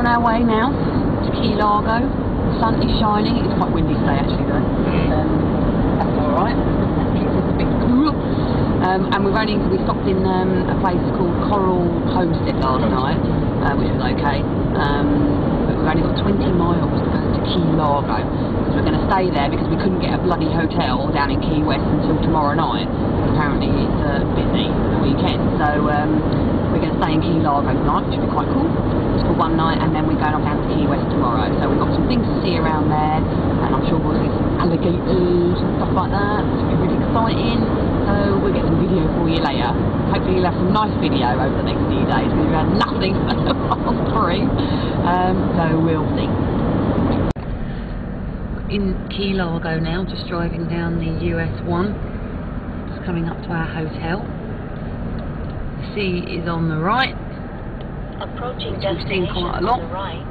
on our way now to Key Largo. The sun is shining. It's quite windy today actually though. That's alright. It's a bit cool. And we stopped in a place called Coral Homestead last night, which was okay. But we've only got 20 miles to go to Key Largo. Because we're going to stay there because we couldn't get a bloody hotel down in Key West until tomorrow night. Apparently it's busy for the weekend. So we're going to stay in Key Largo tonight, which will be quite cool. It's for one night, and then we're going off down to Key West tomorrow. So we've got some things to see around there, and I'm sure we'll see some alligators and stuff like that, which will be really exciting. So we'll get some video for you later. Hopefully you'll have some nice video over the next few days, because we've had nothing for the past 3. So we'll see. In Key Largo now, just driving down the US 1. Just coming up to our hotel. The sea is on the right. Approaching Which we've seen quite a lot. on the right.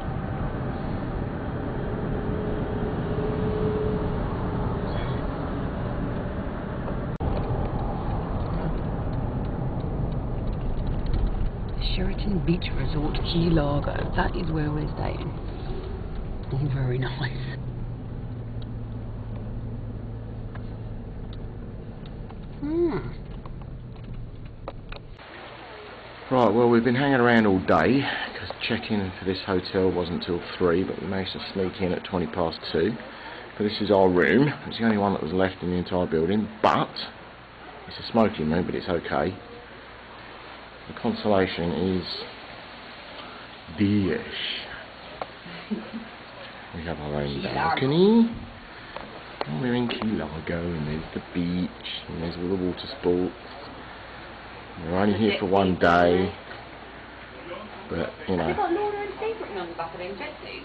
Sheraton Beach Resort, Key Largo. That is where we're staying. Very nice. Right, well, we've been hanging around all day because check-in for this hotel wasn't till 3, but we managed to sneak in at 2. But this is our room. It's the only one that was left in the entire building, but it's a smoking room, but it's okay. The consolation is this. We have our own balcony. And we're in Key Largo, and there's the beach, and there's all the water sports. We're only here for one day, but you know. Have you got Laura and Steve written on the back of them jet suits?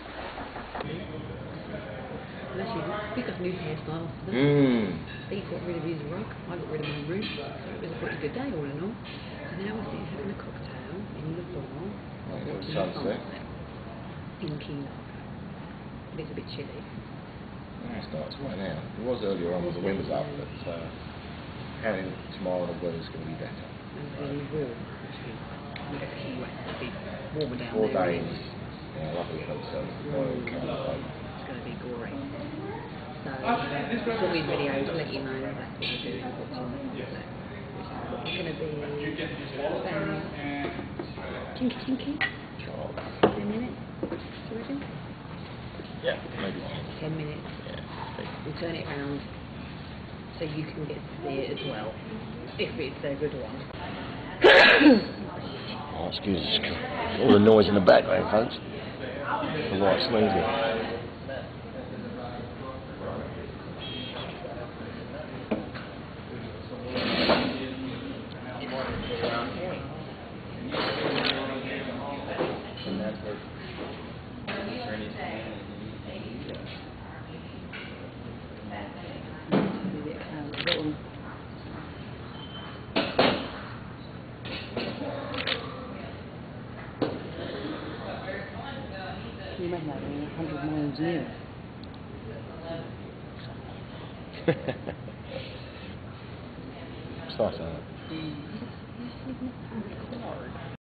We got new hairstyles. Steve got rid of his rug, I got rid of my roof, so it was a pretty good day all in all. So now we're sitting having a cocktail in the bar. Watching the sunset. In Key Largo. But it's a bit chilly. Yeah, it starts right now. It was earlier on when the wind was up, but apparently tomorrow the weather's going to be better. And really warm, actually. Key West, it'll be warmer down 4 there. days, yeah, lovely hotel, Royal Caribbean. It's going to be great. So, for these videos, I'll let you know that's what we're doing, what's on the we're going to be about tinky 10 minutes, do you reckon? Yeah, maybe 10 minutes. Yeah. We'll turn it around so you can get to see it as well, if it's a good one. Oh, excuse us. All the noise in the background, folks. It's right smoothly. Can you imagine that being 100 miles near? Starts out.